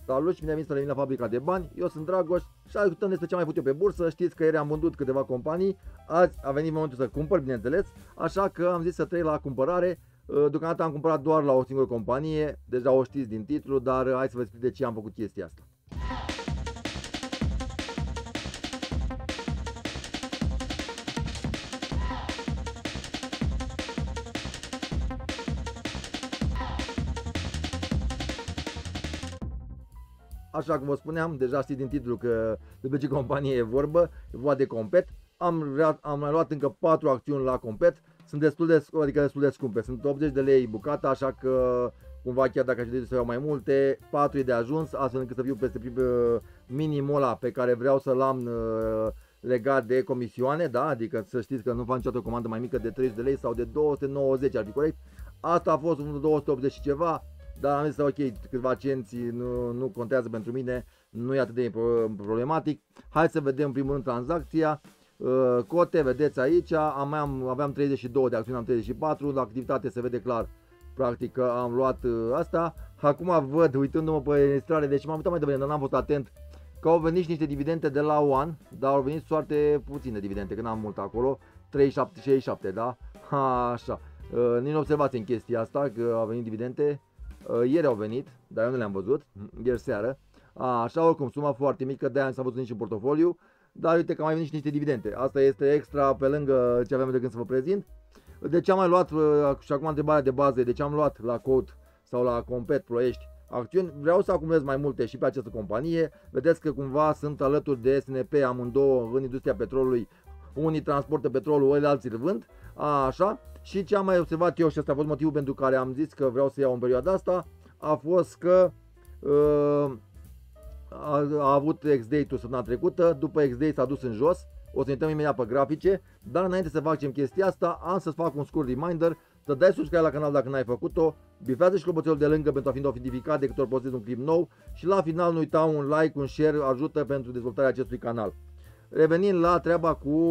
Salut și bine venit să revenim la Fabrica de Bani. Eu sunt Dragoș și discutăm despre ce am mai putut eu pe bursă. Știți că ieri am vândut câteva companii. Azi a venit momentul să cumpăr, bineînțeles. Așa că am zis să trec la cumpărare. Deocamdată am cumpărat doar la o singură companie. Deja o știți din titlu, dar hai să vă explic de ce am făcut chestia asta. Așa cum vă spuneam, deja știți din titlu că despre ce companie e vorba, e vorba de Compet. Am mai luat încă 4 acțiuni la Compet, sunt destul de scumpe, sunt 80 de lei bucata, așa că cumva chiar dacă aș dori să iau mai multe, 4 e de ajuns, astfel încât să fiu peste minimul ăla pe care vreau să-l am legat de comisioane, da? Adică să știți că nu fac niciodată o comandă mai mică de 300 de lei sau de 290, ar fi corect. Asta a fost 280 și ceva. Dar am zis ok, câțiva cenți nu contează pentru mine, nu e atât de problematic. Hai să vedem în primul rând tranzacția. Cote, vedeți aici, aveam 32 de acțiuni, am 34, la activitate se vede clar, practic că am luat asta. Acum văd, uitându-mă pe registrare, deci m-am uitat mai devreme, dar n-am fost atent, că au venit niște dividende de la One, dar au venit foarte puține dividende, că n-am mult acolo, 37,67, da? Așa, nici nu observați în chestia asta că au venit dividende. Ieri au venit, dar eu nu le-am văzut, ieri seară. Așa, oricum, suma foarte mică, de-aia s-a văzut nici în portofoliu. Dar uite că mai venit și niște dividende. Asta este extra pe lângă ce aveam de gând să vă prezint. De ce am mai luat, și acum întrebarea de bază, de ce am luat la Code sau la Compet Ploiești acțiuni? Vreau să acumulez mai multe și pe această companie. Vedeți că cumva sunt alături de SNP amândouă în industria petrolului. Unii transportă petrolul, alții îl vând. Așa. Și ce am mai observat eu, și ăsta a fost motivul pentru care am zis că vreau să iau în perioada asta, a fost că a avut X-Date-ul săptămâna trecută, după X-Date s-a dus în jos, o să ne uităm imediat pe grafice, dar înainte să facem chestia asta, am să-ți fac un scurt reminder, să dai subscribe la canal dacă n-ai făcut-o, bifează și clopoțelul de lângă pentru a fi notificat de câte ori postez un clip nou și la final nu uita un like, un share, ajută pentru dezvoltarea acestui canal. Revenind la treaba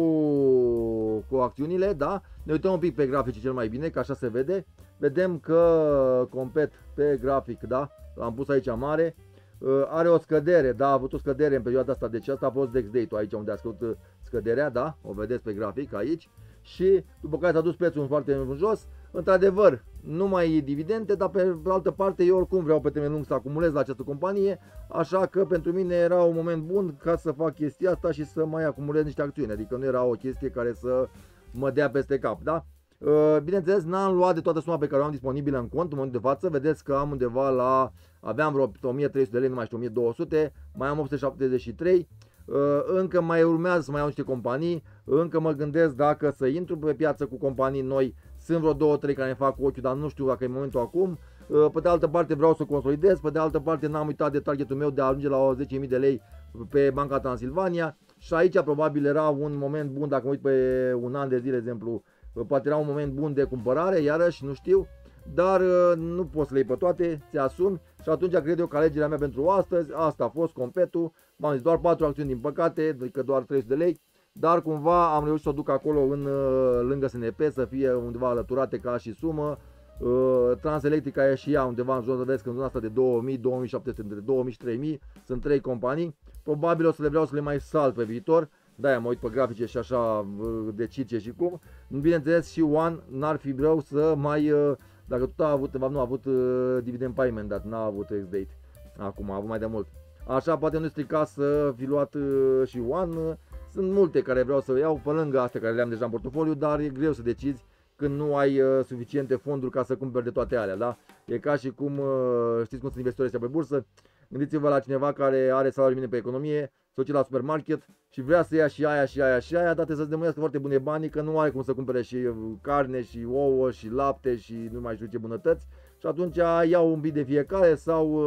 cu acțiunile, da? Ne uităm un pic pe grafice cel mai bine, că așa se vede. Vedem că Compet pe grafic, da? L-am pus aici mare. Are o scădere, da? A avut o scădere în perioada asta, deci asta a fost X-Date-ul aici unde a scăzut scăderea, da? O vedeți pe grafic aici. Și după care s-a dus prețul foarte în jos. Într-adevăr, nu mai e dividende, dar pe altă parte eu oricum vreau pe termen lung să acumulez la această companie, așa că pentru mine era un moment bun ca să fac chestia asta și să mai acumulez niște acțiuni, adică nu era o chestie care să mă dea peste cap, da? Bineînțeles, n-am luat de toată suma pe care o am disponibilă în cont în momentul de față, vedeți că am undeva la, aveam vreo 1300 de lei, nu mai știu, 1200, mai am 873. Încă mai urmează să mai iau niște companii, încă mă gândesc dacă să intru pe piață cu companii noi, sunt vreo 2-3 care ne fac ochiul, dar nu știu dacă e momentul acum. Pe de altă parte vreau să consolidez, pe de altă parte n-am uitat de targetul meu de a ajunge la 10.000 de lei pe Banca Transilvania și aici probabil era un moment bun, dacă mă uit pe un an de zile, de exemplu, poate era un moment bun de cumpărare, iarăși nu știu, dar nu poți să le iei pe toate, ți asumi și atunci cred eu că alegerea mea pentru astăzi, asta a fost Competul, m-am zis doar 4 acțiuni din păcate, adică doar 300 de lei, dar cumva am reușit să o duc acolo lângă SNP, să fie undeva alăturate ca și sumă. Transelectrica e și ea undeva în jos, vedeți că în zona asta de 2000, 2700, între 2000 și 3000, sunt 3 companii, probabil o să le vreau să le mai salt pe viitor. De-aia mă uit pe grafice și așa decid ce și cum. Bineînțeles și One n-ar fi rău să mai, dacă tot a avut, nu a avut dividend payment, dar n-a avut X-Date, acum a avut mai de mult. Așa poate nu strica să fi luat și One, sunt multe care vreau să iau pe lângă astea care le-am deja în portofoliu, dar e greu să decizi când nu ai suficiente fonduri ca să cumperi de toate alea, da? E ca și cum, știți cum sunt investitorii ăștia pe bursă, gândiți-vă la cineva care are salariu minim pe economie, se duce la supermarket și vrea să ia și aia și aia și aia, dar trebuie să-ți demuiască foarte bune banii, că nu are cum să cumpere și carne și ouă și lapte și nu mai știu ce bunătăți și atunci iau un pic de fiecare sau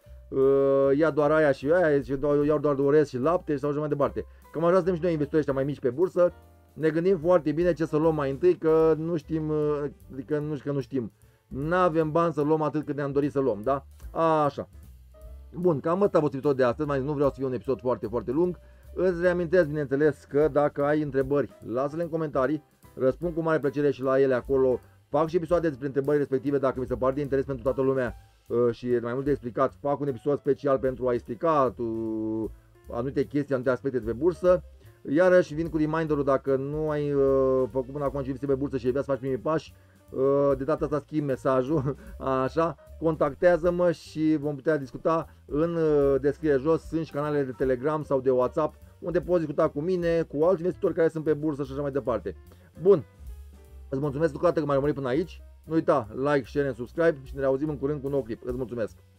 ia doar aia și aia, și iau doar orez și lapte sau așa mai departe. Cam așa suntem și noi investitorii ăștia mai mici pe bursă, ne gândim foarte bine ce să luăm mai întâi, că nu știm, adică nu știm, n-avem bani să luăm atât cât ne-am dorit să luăm, da? Așa. Bun, cam ăsta a fost episodul de astăzi, mai nu vreau să fie un episod foarte, foarte lung. Îți reamintesc, bineînțeles, că dacă ai întrebări, lasă-le în comentarii, răspund cu mare plăcere și la ele acolo. Fac și episoade despre întrebări respective dacă mi se pare de interes pentru toată lumea. și e mai mult de explicat, fac un episod special pentru a explica anumite chestii, anumite aspecte de pe bursă. Iarăși vin cu reminder-ul dacă nu ai făcut până acum investiții pe bursă și vrea să faci primii pași, de data asta schimb mesajul, așa, contactează-mă și vom putea discuta. În descriere jos sunt și canalele de Telegram sau de WhatsApp unde poți discuta cu mine, cu alți investitori care sunt pe bursă și așa mai departe. Bun, îți mulțumesc încă o dată că m-ai urmărit până aici. Nu uita, like, share and subscribe și ne reauzim în curând cu un nou clip. Îți mulțumesc!